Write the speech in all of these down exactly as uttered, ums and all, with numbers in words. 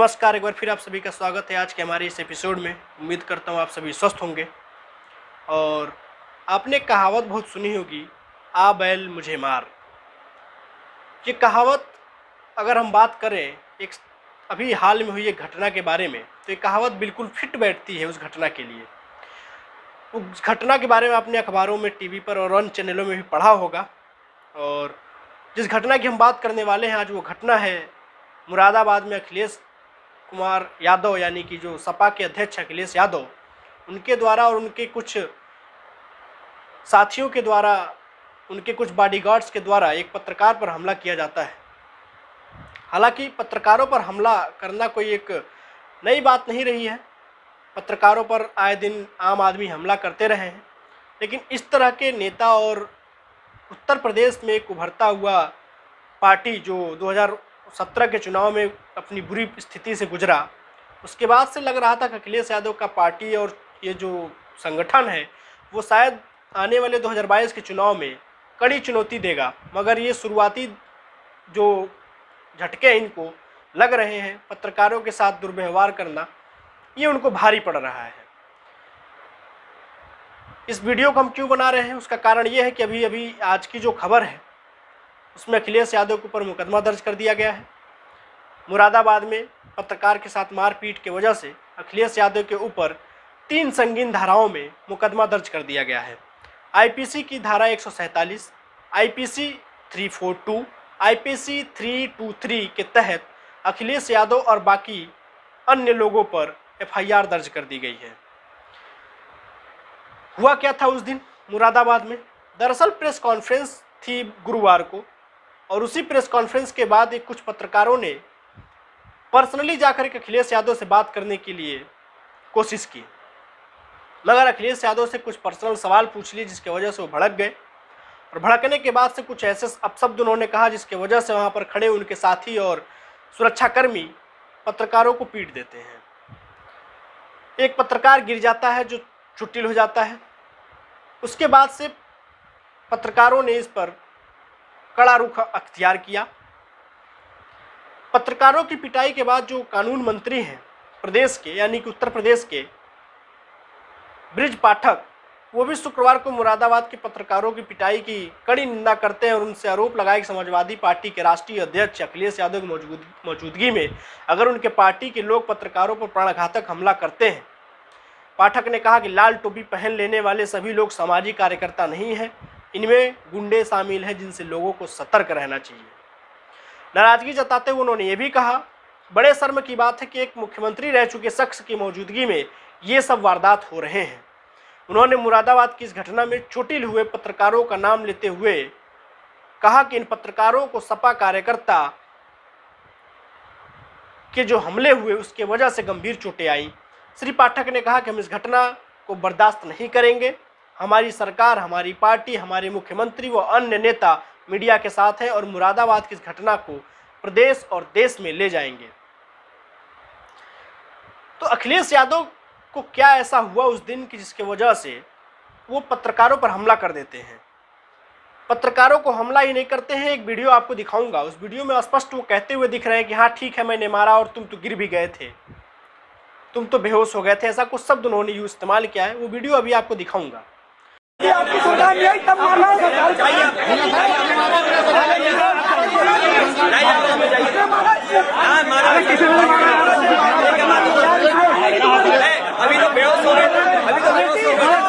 नमस्कार, एक बार फिर आप सभी का स्वागत है आज के हमारे इस एपिसोड में। उम्मीद करता हूँ आप सभी स्वस्थ होंगे। और आपने कहावत बहुत सुनी होगी, आ बैल मुझे मार। ये कहावत अगर हम बात करें एक अभी हाल में हुई एक घटना के बारे में, तो ये कहावत बिल्कुल फिट बैठती है उस घटना के लिए। उस घटना के बारे में आपने अखबारों में, टीवी पर और अन्य चैनलों में भी पढ़ा होगा। और जिस घटना की हम बात करने वाले हैं आज, वो घटना है मुरादाबाद में अखिलेश कुमार यादव यानी कि जो सपा के अध्यक्ष अखिलेश यादव, उनके द्वारा और उनके कुछ साथियों के द्वारा, उनके कुछ बॉडीगार्ड्स के द्वारा एक पत्रकार पर हमला किया जाता है। हालांकि पत्रकारों पर हमला करना कोई एक नई बात नहीं रही है, पत्रकारों पर आए दिन आम आदमी हमला करते रहे हैं। लेकिन इस तरह के नेता और उत्तर प्रदेश में एक उभरता हुआ पार्टी जो दो हज़ार सत्रह के चुनाव में अपनी बुरी स्थिति से गुजरा, उसके बाद से लग रहा था कि अखिलेश यादव का पार्टी और ये जो संगठन है वो शायद आने वाले दो हज़ार बाईस के चुनाव में कड़ी चुनौती देगा। मगर ये शुरुआती जो झटके इनको लग रहे हैं, पत्रकारों के साथ दुर्व्यवहार करना, ये उनको भारी पड़ रहा है। इस वीडियो को हम क्यों बना रहे हैं, उसका कारण ये है कि अभी अभी आज की जो खबर है उसमें अखिलेश यादव के ऊपर मुकदमा दर्ज कर दिया गया है। मुरादाबाद में पत्रकार के साथ मारपीट की वजह से अखिलेश यादव के ऊपर तीन संगीन धाराओं में मुकदमा दर्ज कर दिया गया है। आईपीसी की धारा एक सौ सैंतालीस, आईपीसी तीन सौ बयालीस, आईपीसी तीन सौ तेईस के तहत अखिलेश यादव और बाकी अन्य लोगों पर एफआईआर दर्ज कर दी गई है। हुआ क्या था उस दिन मुरादाबाद में? दरअसल प्रेस कॉन्फ्रेंस थी गुरुवार को, और उसी प्रेस कॉन्फ्रेंस के बाद एक कुछ पत्रकारों ने पर्सनली जाकर के अखिलेश यादव से बात करने के लिए कोशिश की। मगर अखिलेश यादव से कुछ पर्सनल सवाल पूछ लिए, जिसके वजह से वो भड़क गए। और भड़कने के बाद से कुछ ऐसे अपशब्द उन्होंने कहा जिसके वजह से वहाँ पर खड़े उनके साथी और सुरक्षाकर्मी पत्रकारों को पीट देते हैं। एक पत्रकार गिर जाता है जो चुटिल हो जाता है। उसके बाद से पत्रकारों ने इस पर कड़ा रुख अख्तियार किया। पत्रकारों की पिटाई के बाद जो कानून मंत्री हैं प्रदेश के, यानी कि उत्तर प्रदेश के, ब्रिज पाठक, वो भी शुक्रवार को मुरादाबाद के पत्रकारों की पिटाई की कड़ी निंदा करते हैं और उनसे आरोप लगाया कि समाजवादी पार्टी के राष्ट्रीय अध्यक्ष अखिलेश यादव की मौजूद मौजूदगी में अगर उनके पार्टी के लोग पत्रकारों पर प्राणघातक हमला करते हैं। पाठक ने कहा कि लाल टोपी पहन लेने वाले सभी लोग सामाजिक कार्यकर्ता नहीं हैं, इनमें गुंडे शामिल हैं जिनसे लोगों को सतर्क रहना चाहिए। नाराजगी जताते हुए उन्होंने ये भी कहा, बड़े शर्म की बात है कि एक मुख्यमंत्री रह चुके शख्स की मौजूदगी में ये सब वारदात हो रहे हैं। उन्होंने मुरादाबाद की इस घटना में चोटिल हुए पत्रकारों का नाम लेते हुए कहा कि इन पत्रकारों को सपा कार्यकर्ता के जो हमले हुए उसके वजह से गंभीर चोटें आई। श्री पाठक ने कहा कि हम इस घटना को बर्दाश्त नहीं करेंगे। हमारी सरकार, हमारी पार्टी, हमारे मुख्यमंत्री व अन्य नेता मीडिया के साथ हैं और मुरादाबाद की इस घटना को प्रदेश और देश में ले जाएंगे। तो अखिलेश यादव को क्या ऐसा हुआ उस दिन कि जिसके वजह से वो पत्रकारों पर हमला कर देते हैं? पत्रकारों को हमला ही नहीं करते हैं, एक वीडियो आपको दिखाऊंगा। उस वीडियो में स्पष्ट वो कहते हुए दिख रहे हैं कि हाँ ठीक है, मैंने मारा और तुम तो गिर भी गए थे, तुम तो बेहोश हो गए थे, ऐसा कुछ शब्द उन्होंने यूज इस्तेमाल किया है। वो वीडियो अभी आपको दिखाऊंगा। आपकी सुविधा नहीं आई तब मारना अभी तो बेहोश हो रहे थे, अभी तो बेहोश हो गए।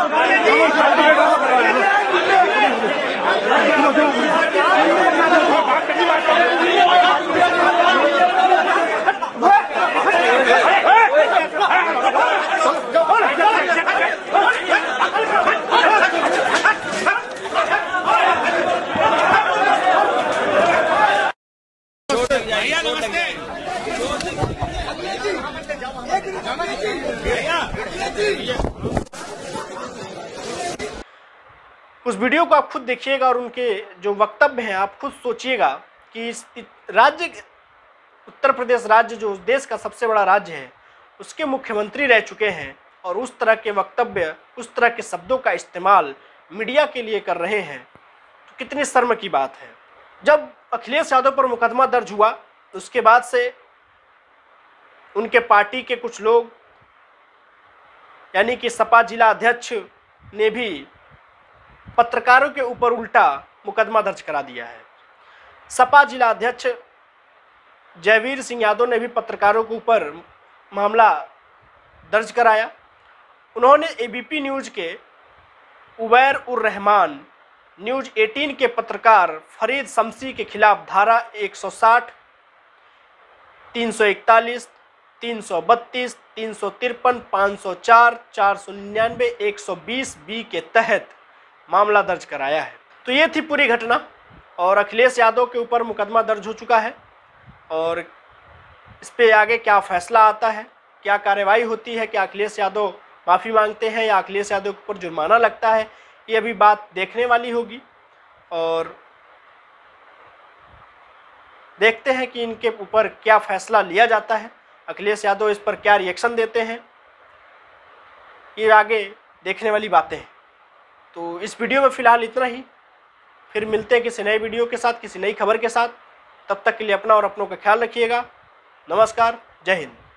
उस वीडियो को आप खुद देखिएगा और उनके जो वक्तव्य हैं आप खुद सोचिएगा कि इस राज्य, उत्तर प्रदेश राज्य जो देश का सबसे बड़ा राज्य है, उसके मुख्यमंत्री रह चुके हैं और उस तरह के वक्तव्य, उस तरह के शब्दों का इस्तेमाल मीडिया के लिए कर रहे हैं, तो कितनी शर्म की बात है। जब अखिलेश यादव पर मुकदमा दर्ज हुआ उसके बाद से उनके पार्टी के कुछ लोग यानी कि सपा जिला अध्यक्ष ने भी पत्रकारों के ऊपर उल्टा मुकदमा दर्ज करा दिया है। सपा जिला अध्यक्ष जयवीर सिंह यादव ने भी पत्रकारों के ऊपर मामला दर्ज कराया। उन्होंने एबीपी न्यूज़ के उबैर उर रहमान, न्यूज़ अठारह के पत्रकार फरीद शमसी के खिलाफ धारा एक सौ साठ, तीन सौ इकतालीस, तीन सौ बत्तीस, तीन सौ तिरपन, पाँच सौ चार, चार सौ निन्यानवे, एक सौ बीस बी के तहत मामला दर्ज कराया है। तो ये थी पूरी घटना और अखिलेश यादव के ऊपर मुकदमा दर्ज हो चुका है और इस पे आगे क्या फैसला आता है, क्या कार्रवाई होती है, क्या अखिलेश यादव माफ़ी मांगते हैं या अखिलेश यादव के ऊपर जुर्माना लगता है, ये अभी बात देखने वाली होगी और देखते हैं कि इनके ऊपर क्या फैसला लिया जाता है, अखिलेश यादव इस पर क्या रिएक्शन देते हैं, ये आगे देखने वाली बातें हैं। तो इस वीडियो में फ़िलहाल इतना ही, फिर मिलते हैं किसी नए वीडियो के साथ, किसी नई खबर के साथ। तब तक के लिए अपना और अपनों का ख्याल रखिएगा। नमस्कार, जय हिंद।